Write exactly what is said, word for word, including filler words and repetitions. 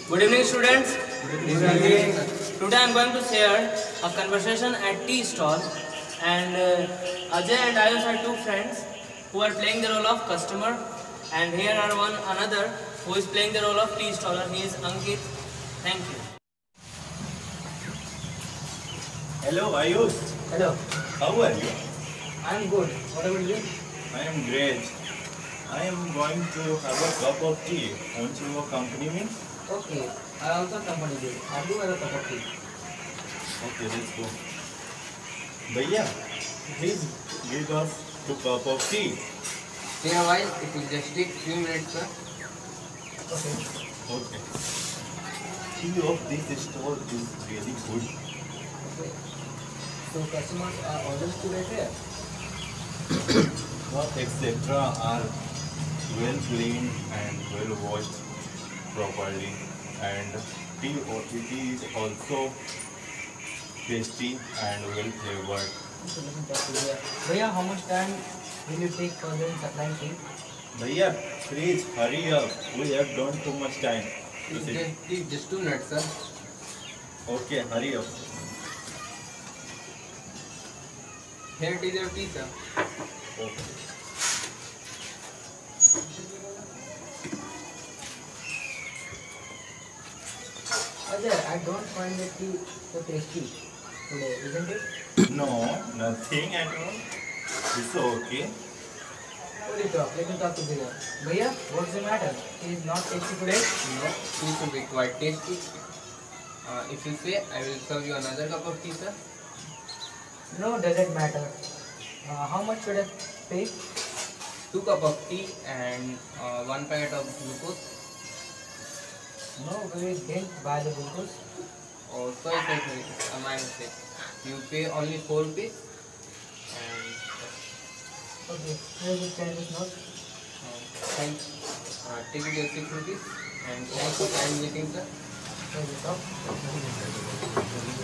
Good evening, students. Good evening. Today I am going to share a conversation at tea stall, and uh, Ajay and Ayush are two friends who are playing the role of customer, and here are one another who is playing the role of tea staller. He is Ankit. Thank you. Hello, Ayush. Hello. How are you? I am good. What about you? I am great. I am going to have a cup of tea. Won't you accompany me? Okay. I also accompany you. I do have a cup of tea. Okay, let's go. Bhaiya, please give us two cup of tea. Stay a while. It will just take few minutes, sir. Okay. Okay. Tea of this store is really good. Okay. So customers are always today here. Cup et cetera are well cleaned and well washed properly, and tea or tea is also tasty and well flavored. Okay, let me talk to you. Bhaiya, how much time will you take for the supplying tea? Bhaiya, please hurry up. We have done too much time. to sit. Just, just, just two minutes, sir. Okay, hurry up. Here it is your tea, sir. Okay. Ajay, I don't find the tea so tasty today, isn't it? No, nothing at all. It's okay. What do you talk? Let me talk to Bhaiya. Bhaiya, what's the matter? Tea is not tasty today? No, tea should be quite tasty. Uh, if you say, I will serve you another cup of tea, sir. No, doesn't matter. Uh, how much should I pay? Two cup of tea and uh, one packet of glucose. No, we didn't buy the glucose. Oh, sorry, sorry, sorry. Uh, my mistake. You pay only four rupees. And Okay, here's the ten rupees note. uh, thank. Uh, take it your six rupees. And thanks for time meeting, sir. Here's the top.